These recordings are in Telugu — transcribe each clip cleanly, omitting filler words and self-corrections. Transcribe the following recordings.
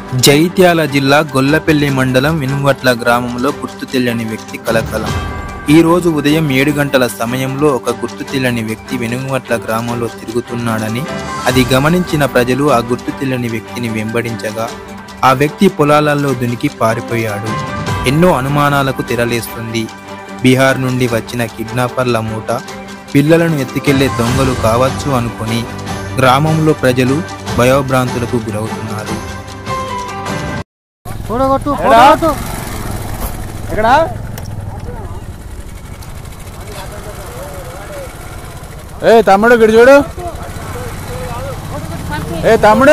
జైత్యాల జిల్లా గొల్లపల్లి మండలం వినుమట్ల గ్రామంలో గుర్తు తెలియని వ్యక్తి కలకలం. ఈ రోజు ఉదయం 7 గంటల సమయంలో ఒక గుర్తు తెలియని వ్యక్తి వినుమట్ల గ్రామంలో తిరుగుతున్నాడని, అది గమనించిన ప్రజలు ఆ గుర్తు తెలియని వ్యక్తిని వెంబడించగా ఆ వ్యక్తి పొలాలలో దునికి పారిపోయాడు. ఎన్నో అనుమానాలకు తెరలేస్తుంది. బీహార్ నుండి వచ్చిన కిడ్నాపర్ల మూట పిల్లలను ఎత్తుకెళ్లే దొంగలు కావచ్చు అనుకుని గ్రామంలో ప్రజలు భయోభ్రాంతులకు గురవుతున్నారు. ఏ తమ్ముడు ఇక్కడ చూడు. ఏ తమ్ముడు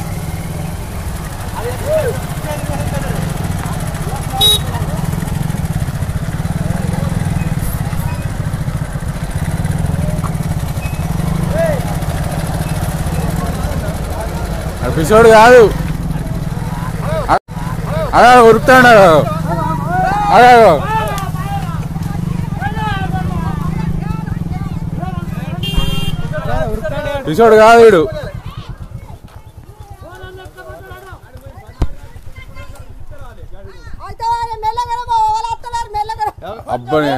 పిసోడు కాదు, అలా ఉరుకుతాడు. అదే పిసోడు కాదు వీడు. అబ్బని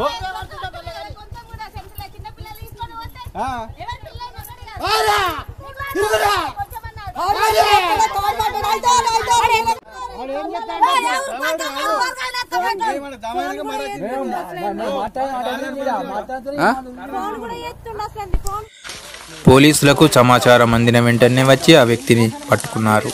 పోలీసులకు సమాచారం అందిన వెంటనే వచ్చి ఆ వ్యక్తిని పట్టుకున్నారు.